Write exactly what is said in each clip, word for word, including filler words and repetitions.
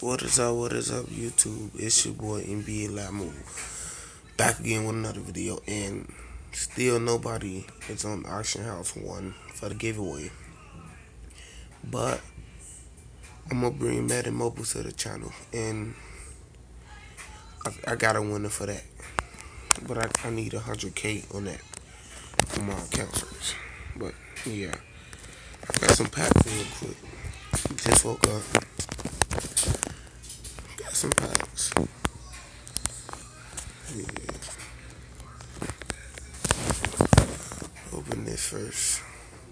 What is up, what is up, YouTube? It's your boy N B A Lamu. Back again with another video, and still nobody is on Auction House one for the giveaway. But I'm gonna bring Madden Mobile to the channel, and I, I got a winner for that. But I, I need one hundred K on that on my account first. But yeah, I got some packs real quick. Just woke up. Got some packs. Yeah. Open this first.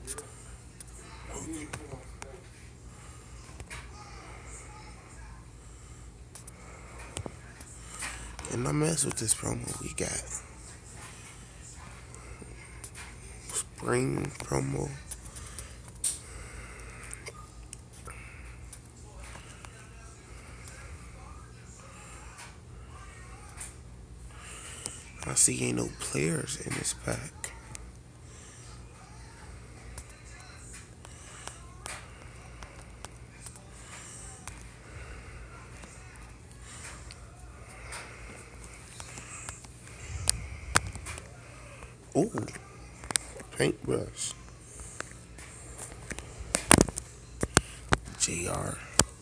And I mess with this promo we got. Spring promo. I see ain't no players in this pack. Ooh, paintbrush. J R.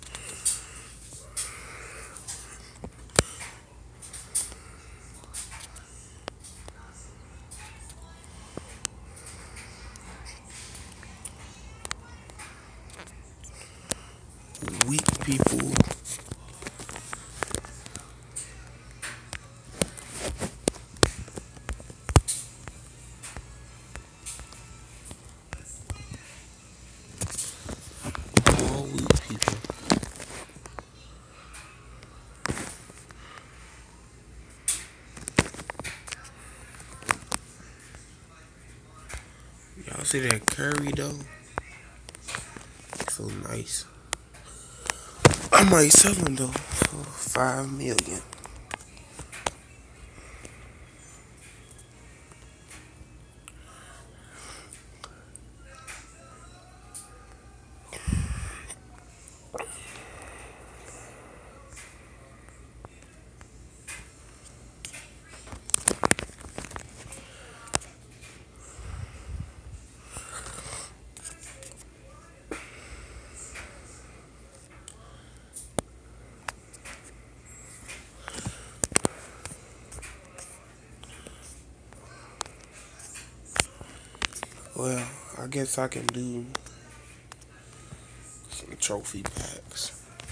Weak people. All weak people. Y'all see that Curry though? So nice. I might sell him though for five million. Well, I guess I can do some trophy packs.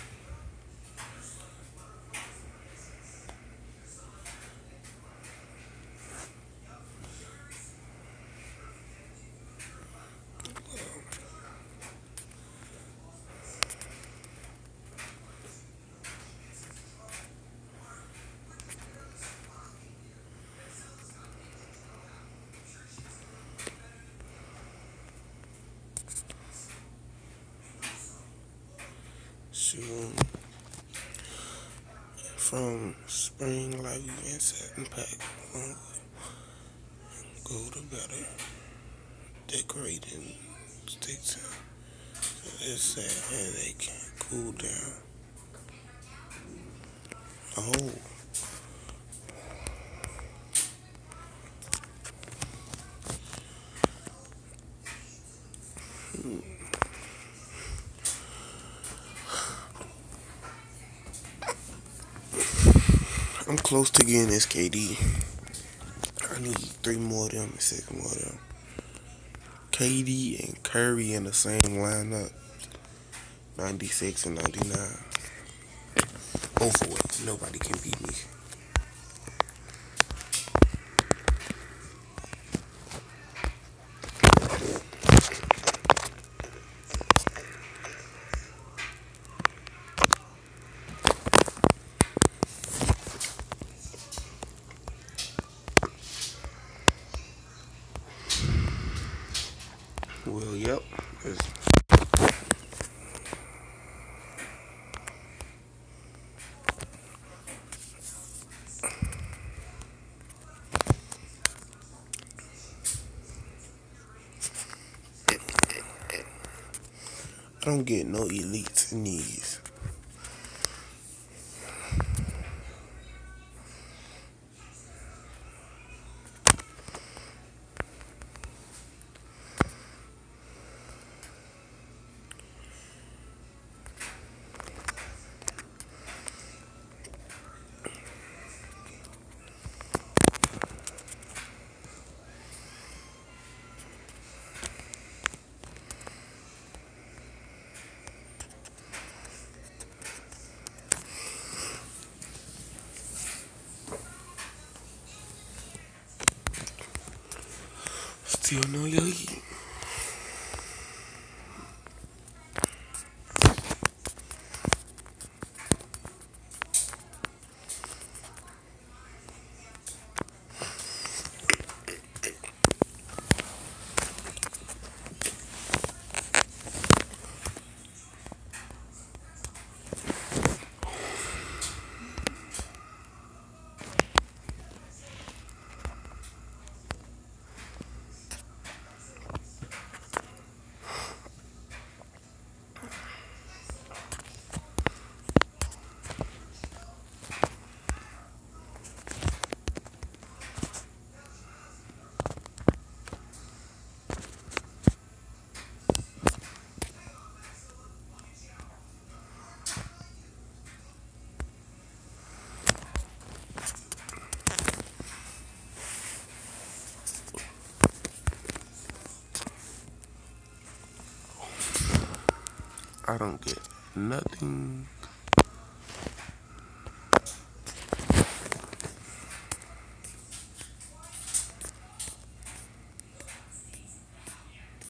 Shoot. From spring live event satin pack. Go to better. Decorating sticks. It's that and they can cool down. Oh. Hmm. I'm close to getting this K D. I need three more of them and six more of them. K D and Curry in the same lineup. ninety-six and ninety-nine. Go for it. Nobody can beat me. Well, yep. It's I don't get no elites in these. Still no yogi. I don't get nothing.